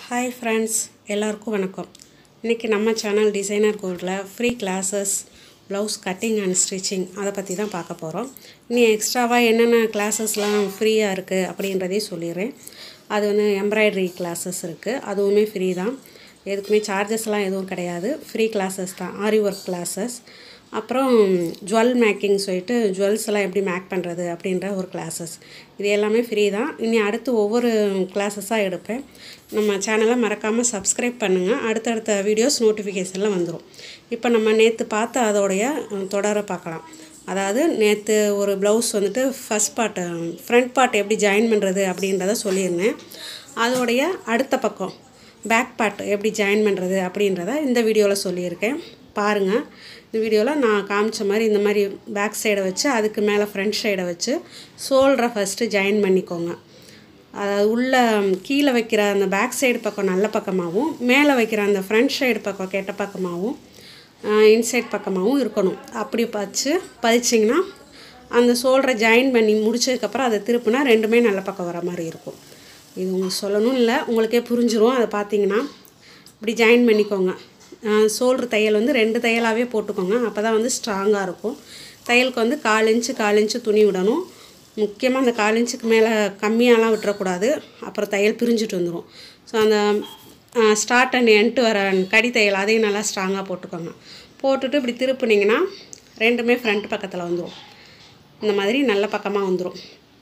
Hi friends, எல்லாருக்கும் வணக்கம். இன்னைக்கு நம்ம சேனல் டிசைனர் கோட்ல free classes blouse cutting and stitching அத பத்தி தான் பார்க்க போறோம். இன்னி எக்ஸ்ட்ராவா என்னென்ன கிளாसेसலாம் ஃப்ரீயா இருக்கு அப்படின்றதை சொல்லிறேன். அது வந்து எம்ப்ராய்டரி கிளாसेस இருக்கு. அதுவுமே ஃப்ரீ தான். எதுக்குமே சார்ஜஸ்லாம் எதுவும் கிடையாது. ஃப்ரீ கிளாसेस தான். Aari work classes. அப்புறம் ஜுவல் மேக்கிங் சொல்லிட்டு ஜுவல்ஸ் எல்லாம் எப்படி மேக் பண்றது அப்படிங்கற ஒரு கிளாसेस. இது எல்லாமே ஃப்ரீ தான். இனி அடுத்து ஒவ்வொரு கிளாसेसா எடுப்பேன். நம்ம சேனலை மறக்காம Subscribe பண்ணுங்க. அடுத்த வீடியோஸ் நோட்டிஃபிகேஷன்ல வந்துரும். இப்போ நம்ம நேத்து பார்த்த அதோடைய தொடரை பார்க்கலாம். அதாவது நேத்து ஒரு ப்ளவுஸ் வந்துட்டு ஃபர்ஸ்ட் பார்ட் ஃப்ரண்ட் பார்ட் எப்படி ஜாயின் பண்றது அப்படின்றத சொல்லிருந்தேன். அதோடைய அடுத்த பக்கம் பேக் பார்ட் எப்படி ஜாயின் பண்றது அப்படின்றத இந்த வீடியோல சொல்லியிருக்கேன். பாருங்க. இந்த வீடியோல நான் காமிச்ச மாதிரி இந்த மாதிரி பேக் சைட வச்சு அதுக்கு மேல ஃப்ரண்ட் சைட வச்சு ஷோல்டரை ஃபர்ஸ்ட் ஜாயின் பண்ணிக்கோங்க. அதாவது உள்ள கீழ வைக்கிற அந்த பேக் சைடு பக்கம் நல்ல பக்கமாவும் மேல வைக்கிற அந்த ஃப்ரண்ட் சைடு பக்கம் கெட்ட பக்கமாவும் இன்சைட் பக்கமாவும் இருக்கணும். அப்படி பதிச்சிங்கனா அந்த ஷோல்டரை ஜாயின் பண்ணி முடிச்சதுக்கு அப்புறம் அதை திருப்புனா ரெண்டுமே நல்ல பக்கம் வர மாதிரி இருக்கும். இது உங்களுக்கு சொல்லணும் இல்ல உங்களுக்கே புரிஞ்சிரும். அத பாத்தீங்கன்னா இப்படி ஜாயின் பண்ணிக்கோங்க. ஷோல்டர் தையல் வந்து ரெண்டு தையலாவே போட்டுக்கோங்க. அப்பதான் வந்து ஸ்ட்ராங்கா இருக்கும். தையலுக்கு வந்து 1/4 இன்ச் துணி விடணும். முக்கியமா அந்த 1/4 இன்ச்சுக்கு மேல கம்மியாலாம் விட்டுற கூடாது. அப்புறம் தையல் பிரிஞ்சிட்டு வந்துரும். சோ அந்த ஸ்டார்ட் அண்ட் எண்ட் வர கடி தையல் அதையும் நல்லா ஸ்ட்ராங்கா போட்டுக்கோங்க. போட்டுட்டு இப்படி திருப்புனீங்கனா ரெண்டுமே ஃப்ரண்ட் பக்கத்துல வந்துரும். இந்த மாதிரி நல்ல பக்கமா வந்துரும்.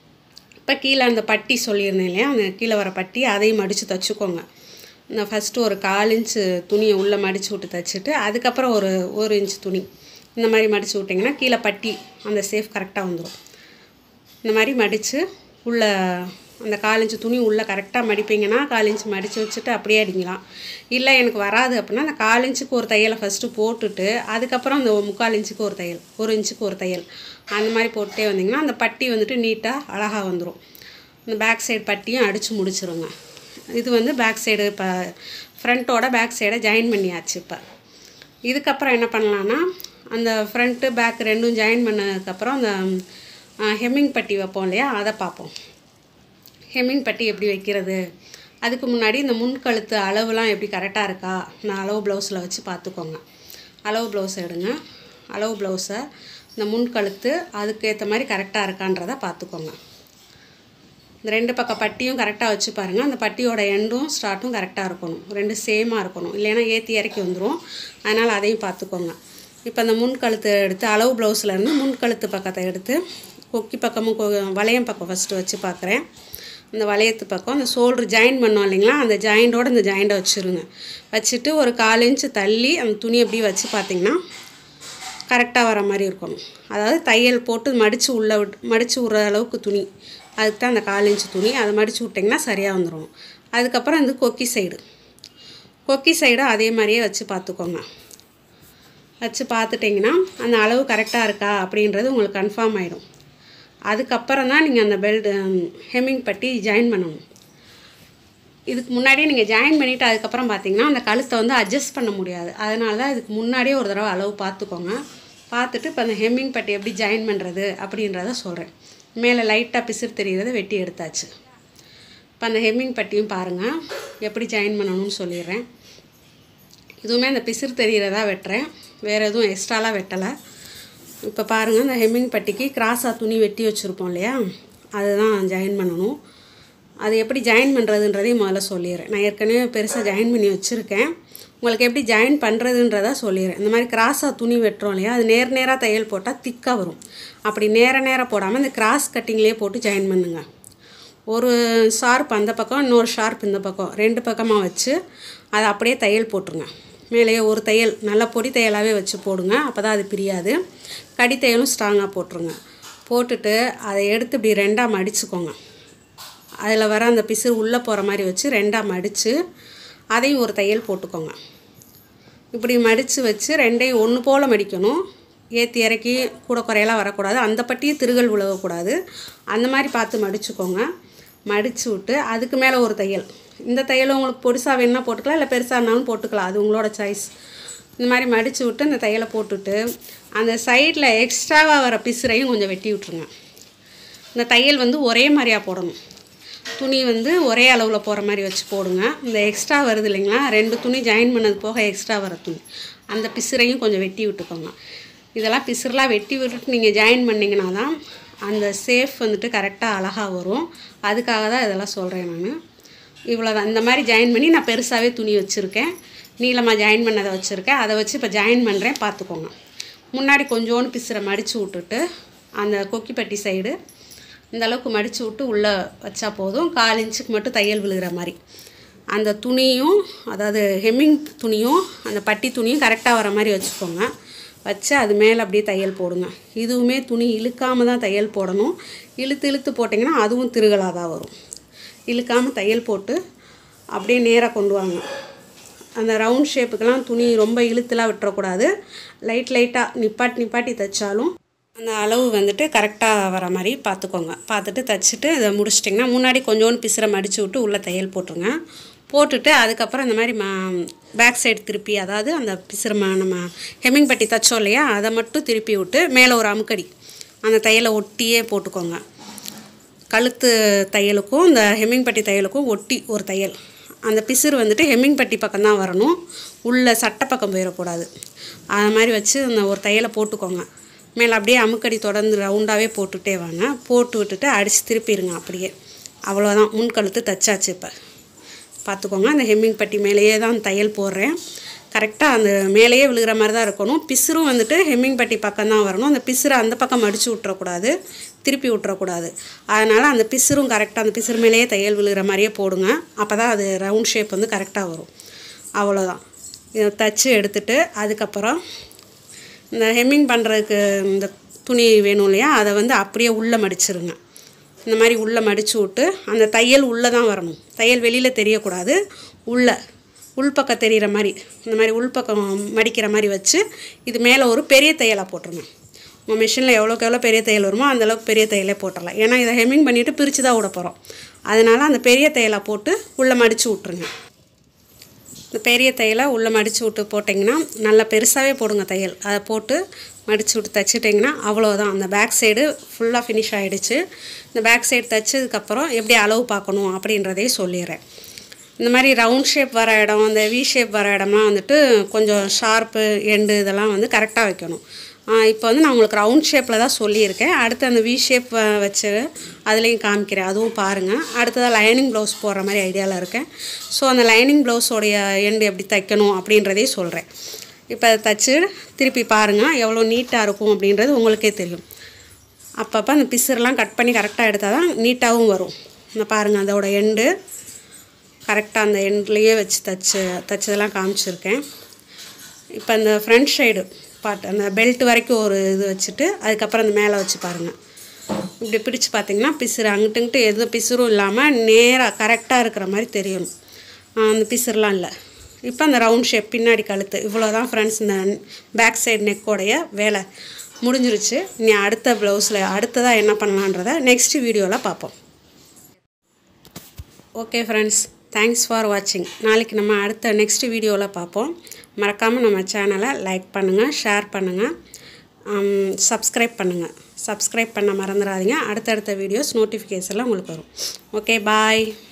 இப்ப கீழ அந்த பட்டி சொல்லிருந்தேன் இல்லையா? அந்த கீழ வர பட்டி அதையும் மடிச்சு தச்சுக்கோங்க. நான் ஃபர்ஸ்ட் ஒரு 1/4 இன்ச் துணியை உள்ள மடிச்சு விட்டு தச்சிட்டு அதுக்கு அப்புறம் ஒரு 1 இன்ச் துணி இந்த மாதிரி மடிச்சு விட்டீங்கனா கீழ பட்டி அந்த சேஃப் கரெக்ட்டா வந்துரும். இந்த மாதிரி மடிச்சு உள்ள அந்த 1/4 இன்ச் துணி உள்ள கரெக்ட்டா மடிப்பீங்கனா 1/4 இன்ச் மடிச்சு வச்சிட்டு அப்படியே அடிங்கலாம். இல்ல எனக்கு வராது அப்படினா அந்த 1/4 இன்ச்சுக்கு ஒரு தையலை ஃபர்ஸ்ட் போட்டுட்டு அதுக்கு அப்புறம் அந்த 3/4 இன்ச்சுக்கு ஒரு தையல் 1 இன்ச்சுக்கு ஒரு தையல் அந்த மாதிரி போட்டுட்டே வந்தீங்கனா அந்த பட்டி வந்துட்டு நீட்டா அழகா வந்துரும். இந்த பேக் சைடு பட்டியும் அடிச்சு முடிச்சிருங்க. இது வந்து பேக் சைடு ஃப்ரண்டோட பேக் சைட ஜாயின் பண்ணியாச்சு இப்ப. இதுக்கு அப்புறம் என்ன பண்ணலாம்னா அந்த ஃப்ரண்ட் பேக் ரெண்டும் ஜாயின் பண்ணதுக்கு அப்புறம் அந்த ஹெம்மிங் பட்டி வைப்போம் இல்லையா? அத பாப்போம். ஹெம்மிங் பட்டி எப்படி வைக்கிறது? அதுக்கு முன்னாடி இந்த முன் கழுத்து அளவுலாம் எப்படி கரெக்ட்டா இருக்கா? நான் அளவு ப்ளவுஸ்ல வச்சு பாத்துக்கோங்க. அளவு ப்ளவுஸ் எடுங்க. அளவு ப்ளவுஸ இந்த முன் கழுத்து அதுக்கு ஏத்த மாதிரி கரெக்ட்டா இருக்கான்றத பாத்துக்கோங்க. இந்த ரெண்டு பக்க பட்டியும் கரெக்ட்டா வச்சு பாருங்க. அந்த பட்டியோட எண்டும் ஸ்டார்ட்டும் கரெக்ட்டா இருக்கணும். ரெண்டு சேமா இருக்கணும். இல்லனா ஏத்தி இறக்கி வந்துரும். அதனால அதையும் பாத்துக்கோங்க. இப்போ அந்த முன் கழுத்து எடுத்து அளவு ப்ளவுஸ்ல இருந்து முன் கழுத்து பக்கத்தை எடுத்து கொக்கி பக்கமும் வளையம் பக்கம் ஃபர்ஸ்ட் வச்சு பார்க்கறேன். இந்த வளையத்து பக்கம் அந்த ஷோல்டர் ஜாயின் பண்ணோம் இல்லீங்களா? அந்த ஜாயிண்டோட இந்த ஜாயிண்ட வச்சிருங்க. வச்சிட்டு ஒரு 1/4 இன்ச் தள்ளி அந்த துணி அப்படியே வச்சு பாத்தீங்கன்னா கரெக்ட்டா வர மாதிரி இருக்கணும். அதாவது தையல் போட்டு மடிச்சு உற அளவுக்கு துணி. அதுக்கு தான் அந்த 1/4 இன்ச் துணி. அத மடிச்சு விட்டீங்கன்னா சரியா வந்துரும். அதுக்கு அப்புறம் இந்த கொக்கி சைடு. கொக்கி சைட அதே மாதிரியே வச்சு பாத்துக்கோங்க. வச்சு பாத்துட்டீங்கன்னா அந்த அளவு கரெக்ட்டா இருக்கா அப்படின்றது உங்களுக்கு கன்ஃபார்ம் ஆயிடும். அதுக்கு அப்புறம் தான் நீங்க அந்த பெல்ட் ஹெம்மிங் பட்டி ஜாயின் பண்ணனும். இதுக்கு முன்னாடியே நீங்க ஜாயின் பண்ணிட்டு அதுக்கு அப்புறம் பாத்தீங்கன்னா அந்த கழுத்தை வந்து அட்ஜஸ்ட் பண்ண முடியாது. அதனால தான் இதுக்கு முன்னாடியே ஒரு தடவை அளவு பாத்துக்கோங்க. பார்த்துட்டு இப்ப அந்த ஹெம்மிங் பட்டி எப்படி ஜாயின் பண்றது அப்படின்றத சொல்றேன். மேல லைட்டா பிசிறு தெரியுறத வெட்டி எடுத்தாச்சு. இப்ப அந்த ஹெம்மிங் பட்டியும் பாருங்க. எப்படி ஜாயின் பண்ணனும்னு சொல்லிறேன். இதுவுமே அந்த பிசிறு தெரியுறதா வெட்டறேன். வேற எதுவும் எக்ஸ்ட்ராலா வெட்டல. இப்ப பாருங்க அந்த ஹெம்மிங் பட்டிக்கு கிராஸா துணி வெட்டி வச்சிருப்போம் இல்லையா? அதுதான் ஜாயின் பண்ணனும். அது எப்படி ஜாயின் பண்றதுன்றதை முதல்ல சொல்லிறேன். நான் ஏற்கனவே பெருசா ஜாயின் பண்ணி வச்சிருக்கேன். உங்களுக்கு எப்படி ஜாயின் பண்றதுன்றத சொல்லிறேன். இந்த மாதிரி கிராஸா துணி வெட்றோம் இல்லையா? அது நேரா தையல் போட்டா திக்கா வரும். அப்படி நேரா போடாம இந்த கிராஸ் கட்டிங்லயே போட்டு ஜாயின் பண்ணுங்க. ஒரு ஷார்ப் அந்த பக்கம் இன்னொரு ஷார்ப் இந்த பக்கம் ரெண்டு பக்கமா வச்சு அத அப்படியே தையல் போட்டுருங்க. மேலேயே ஒரு தையல் நல்ல பொடி தையலாவே வச்சு போடுங்க. அப்பதான் அது பிரியாது. கடி தையலும் ஸ்ட்ராங்கா போட்டுருங்க. போட்டுட்டு அதை எடுத்து இப்படி ரெண்டா மடிச்சுக்கோங்க. அதுல வர அந்த பிசிறு உள்ள போற மாதிரி வச்சு ரெண்டா மடிச்சு அதையும் ஒரு தையல் போட்டுக்கோங்க. இப்படி மடிச்சு வச்சு ரெண்டையும் ஒண்ணு போல மடிக்கணும். ஏத்தி இறக்கி கூட குறையலாம் வர கூடாது. அந்த பட்டியை திருகல் விலக கூடாது. அந்த மாதிரி பார்த்து மடிச்சுக்கோங்க. மடிச்சு விட்டு அதுக்கு மேல ஒரு தையல். இந்த தையல் உங்களுக்கு பொடிசா வேணும்னா போட்டுக்கலாம் இல்ல பெருசானாலும் போட்டுக்கலாம். அது உங்களோட சாய்ஸ். இந்த மாதிரி மடிச்சு விட்டு இந்த தையலை போட்டுட்டு அந்த சைடுல எக்ஸ்ட்ராவா வர பிசிறையும் கொஞ்சம் வெட்டி விட்டுருங்க. இந்த தையல் வந்து ஒரே மாதிரியா போடணும். துணி வந்து ஒரே அளவில் போகிற மாதிரி வச்சு போடுங்க. இந்த எக்ஸ்ட்ரா வருது இல்லைங்களா, 2 துணி ஜாயின் பண்ணது போக எக்ஸ்ட்ரா வர துணி, அந்த பிசுரையும் கொஞ்சம் வெட்டி விட்டுக்கோங்க. இதெல்லாம் பிசுரெலாம் வெட்டி விட்டுட்டு நீங்கள் ஜாயின் பண்ணிங்கன்னா தான் அந்த சேஃப் வந்துட்டு கரெக்டாக அழகாக வரும். அதுக்காக தான் இதெல்லாம் சொல்கிறேன் நான். இவ்வளோ தான். இந்த மாதிரி ஜாயின் பண்ணி நான் பெருசாகவே துணி வச்சுருக்கேன், நீளமாக ஜாயின் பண்ணதை வச்சுருக்கேன். அதை வச்சு இப்போ ஜாயின் பண்ணுறேன், பார்த்துக்கோங்க. முன்னாடி கொஞ்சோண்டு பிசுரை மடித்து விட்டுட்டு அந்த கொக்கிப்பட்டி சைடு இந்தளவுக்கு மடித்து விட்டு உள்ளே வச்சா போதும். 1/4 இன்ச்சுக்கு மட்டும் தையல் விழுகிற மாதிரி. அந்த துணியும், அதாவது ஹெம்மிங் துணியும் அந்த பட்டி துணியும் கரெக்டாக வர மாதிரி வச்சுக்கோங்க. வச்சு அது மேலே அப்படியே தையல் போடுங்க. இதுவுமே துணி இழுக்காமல் தான் தையல் போடணும். இழுத்து போட்டிங்கன்னா அதுவும் திருகலாக தான் வரும். இழுக்காமல் தையல் போட்டு அப்படியே நேராக கொண்டு வாங்க. அந்த ரவுண்ட் ஷேப்புக்கெல்லாம் துணி ரொம்ப இழுத்துலாம் விட்டுறக்கூடாது. லைட்டாக நிப்பாட்டி தைச்சாலும் அந்த அளவு வந்துட்டு கரெக்டாக வர மாதிரி பார்த்துக்கோங்க. பார்த்துட்டு தைச்சிட்டு இதை முடிச்சிட்டிங்கன்னா முன்னாடி கொஞ்சோண்டு பிசுரை மடித்து விட்டு உள்ளே தையல் போட்டுருங்க. போட்டுட்டு அதுக்கப்புறம் இந்த மாதிரி பேக் சைடு திருப்பி, அதாவது அந்த பிசுரை நம்ம ஹெம்மிங் பட்டி தைச்சோம் இல்லையா, அதை மட்டும் திருப்பி விட்டு மேலே ஒரு அமுக்கடி அந்த தையலை ஒட்டியே போட்டுக்கோங்க. கழுத்து தையலுக்கும் இந்த ஹெம்மிங் பட்டி தையலுக்கும் ஒட்டி ஒரு தையல். அந்த பிசுறு வந்துட்டு ஹெம்மிங் பட்டி பக்கம் தான் வரணும், உள்ளே சட்டை பக்கம் போயிடக்கூடாது. அது மாதிரி வச்சு அந்த ஒரு தையலை போட்டுக்கோங்க. மேலே அப்படியே அமுக்கடி தொடர்ந்து ரவுண்டாகவே போட்டுகிட்டே வாங்க. போட்டு விட்டுட்டு அடித்து திருப்பிடுங்க. அப்படியே அவ்வளோதான், முன்கழுத்து தைச்சாச்சு. இப்போ பார்த்துக்கோங்க, அந்த ஹெம்மிங் பட்டி மேலேயே தான் தையல் போடுறேன். கரெக்டாக அந்த மேலேயே விழுகிற மாதிரி தான் இருக்கணும். பிசுரும் வந்துட்டு ஹெம்மிங் பட்டி பக்கம் தான் வரணும். அந்த பிசுரை அந்த பக்கம் மடித்து விட்டுறக்கூடாது, திருப்பி விட்டுறக்கூடாது. அதனால் அந்த பிசுரும் கரெக்டாக அந்த பிசுறு மேலேயே தையல் விழுகிற மாதிரியே போடுங்க. அப்போ தான் அது ரவுண்ட் ஷேப் வந்து கரெக்டாக வரும். அவ்வளோதான். இதை தைச்சி எடுத்துகிட்டு அதுக்கப்புறம் இந்த ஹெம்மிங் பண்ணுறதுக்கு இந்த துணி வேணும் இல்லையா, அதை வந்து அப்படியே உள்ளே மடிச்சிருங்க. இந்த மாதிரி உள்ளே மடித்து விட்டு அந்த தையல் உள்ளே தான் வரணும். தையல் வெளியில் தெரியக்கூடாது, உள்ளே உள்பக்கம் தெரிகிற மாதிரி இந்த மாதிரி உள்பக்கம் மடிக்கிற மாதிரி வச்சு இது மேலே ஒரு பெரிய தையலாக போட்டுருங்க. உங்கள் மிஷினில் எவ்வளோக்கு எவ்வளோ பெரிய தையல் வருமோ அந்தளவுக்கு பெரிய தையலே போட்டுடலாம். ஏன்னா இதை ஹெம்மிங் பண்ணிவிட்டு பிரித்து தான் விட போகிறோம். அதனால் அந்த பெரிய தையலாக போட்டு உள்ளே மடித்து விட்ருங்க. இந்த பெரிய தையலை உள்ளே மடித்து விட்டு போட்டிங்கன்னா, நல்லா பெருசாகவே போடுங்க தையல். அதை போட்டு மடித்து விட்டு தைச்சிட்டிங்கன்னா அவ்வளோதான். அந்த பேக் சைடு ஃபுல்லாக ஃபினிஷ் ஆகிடுச்சு. இந்த பேக் சைடு தைச்சதுக்கப்புறம் எப்படி அளவு பார்க்கணும் அப்படின்றதையும் சொல்லிடுறேன். இந்த மாதிரி ரவுண்ட் ஷேப் வர இடம், இந்த வி ஷேப் வர இடம்லாம் வந்துட்டு கொஞ்சம் ஷார்ப்பு எண்டு இதெல்லாம் வந்து கரெக்டாக வைக்கணும். இப்போ வந்து நான் உங்களுக்கு ரவுண்ட் ஷேப்பில் தான் சொல்லியிருக்கேன். அடுத்து அந்த வி ஷேப் வச்சு அதுலேயும் காமிக்கிறேன், அதுவும் பாருங்கள். அடுத்ததாக லைனிங் ப்ளவுஸ் போடுற மாதிரி ஐடியாவில் இருக்கேன். ஸோ அந்த லைனிங் ப்ளவுஸோடைய எண்டு எப்படி தைக்கணும் அப்படின்றதையும் சொல்கிறேன். இப்போ தைச்சி திருப்பி பாருங்கள், எவ்வளோ நீட்டாக இருக்கும் அப்படின்றது உங்களுக்கே தெரியும். அப்பப்போ அந்த பிசுரெலாம் கட் பண்ணி கரெக்டாக எடுத்தால் தான் நீட்டாகவும் வரும். இந்த பாருங்கள், அதோட எண்டு கரெக்டாக அந்த எண்ட்லேயே வச்சு தைச்சதெல்லாம் காமிச்சிருக்கேன். இப்போ இந்த ஃப்ரண்ட் சைடு பார்ட், அந்த பெல்ட் வரைக்கும் ஒரு இது வச்சுட்டு அதுக்கப்புறம் அந்த மேலே வச்சு பாருங்கள். இப்படி பிடிச்சு பார்த்திங்கன்னா பிசுறு அங்கிட்டுங்கிட்டு எது பிசுறும் இல்லாமல் நேராக கரெக்டாக இருக்கிற மாதிரி தெரியணும். அந்த பிசுறுலாம் இல்லை. இப்போ அந்த ரவுண்ட் ஷேப் பின்னாடி கழுத்து இவ்வளோ தான் ஃப்ரெண்ட்ஸ். இந்த பேக் சைடு நெக்கோடைய வேலை முடிஞ்சிருச்சு. இனி அடுத்த ப்ளவுஸில் அடுத்ததாக என்ன பண்ணலான்றதை நெக்ஸ்ட் வீடியோவில் பார்ப்போம். ஓகே ஃப்ரெண்ட்ஸ், தேங்க்ஸ் ஃபார் வாட்சிங். நாளைக்கு நம்ம அடுத்த நெக்ஸ்ட் வீடியோவில் பார்ப்போம். மறக்காமல் நம்ம சேனலை லைக் பண்ணுங்கள், ஷேர் பண்ணுங்கள், சப்ஸ்கிரைப் பண்ணுங்கள். சப்ஸ்கிரைப் பண்ண மறந்துடாதீங்க. அடுத்தடுத்த வீடியோஸ் நோட்டிஃபிகேஷனில் உங்களுக்கு வரும். ஓகே, பாய்.